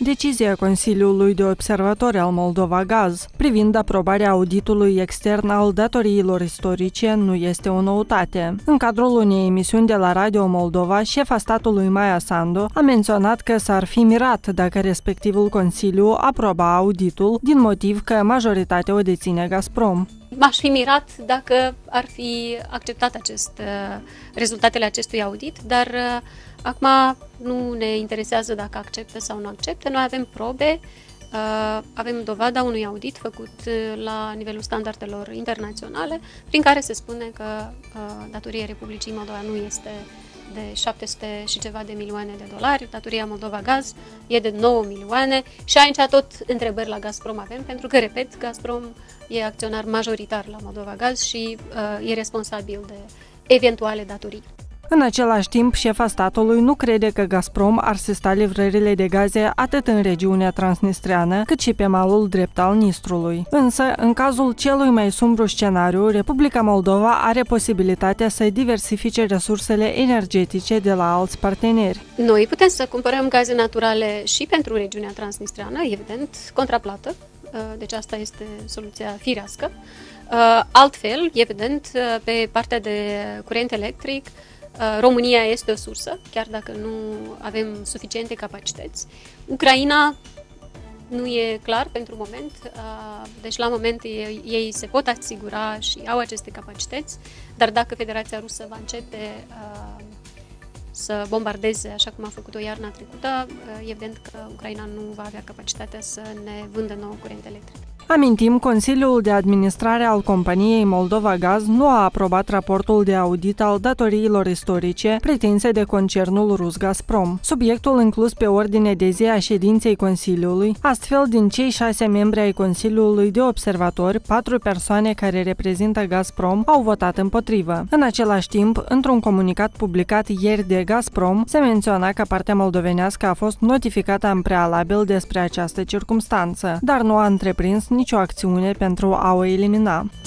Decizia Consiliului de Observatori al Moldova Gaz privind aprobarea auditului extern al datoriilor istorice nu este o noutate. În cadrul unei emisiuni de la Radio Moldova, șefa statului Maia Sandu a menționat că s-ar fi mirat dacă respectivul Consiliu aproba auditul din motiv că majoritatea o deține Gazprom. M-aș fi mirat dacă ar fi acceptat rezultatele acestui audit, dar acum nu ne interesează dacă acceptă sau nu acceptă. Noi avem probe, avem dovada unui audit făcut la nivelul standardelor internaționale, prin care se spune că datoria Republicii Moldova nu este de 700 și ceva de milioane de dolari, datoria Moldova Gaz e de 9 milioane și aici tot întrebări la Gazprom avem, pentru că, repet, Gazprom e acționar majoritar la Moldova Gaz și e responsabil de eventuale datorii. În același timp, șefa statului nu crede că Gazprom ar sista livrările de gaze atât în regiunea transnistreană, cât și pe malul drept al Nistrului. Însă, în cazul celui mai sumbru scenariu, Republica Moldova are posibilitatea să diversifice resursele energetice de la alți parteneri. Noi putem să cumpărăm gaze naturale și pentru regiunea transnistreană, evident, contraplată, deci asta este soluția firească. Altfel, evident, pe partea de curent electric, România este o sursă, chiar dacă nu avem suficiente capacități. Ucraina nu e clar pentru moment, deci la moment ei se pot asigura și au aceste capacități, dar dacă Federația Rusă va începe să bombardeze așa cum a făcut-o iarna trecută, evident că Ucraina nu va avea capacitatea să ne vândă nou curent electric. Amintim, Consiliul de Administrare al companiei Moldova Gaz nu a aprobat raportul de audit al datoriilor istorice pretinse de concernul rus Gazprom, subiectul inclus pe ordine de zi a ședinței Consiliului. Astfel, din cei 6 membri ai Consiliului de Observatori, 4 persoane care reprezintă Gazprom au votat împotrivă. În același timp, într-un comunicat publicat ieri de Gazprom, se menționa că partea moldovenească a fost notificată în prealabil despre această circumstanță, dar nu a întreprins nicio acțiune pentru a o elimina.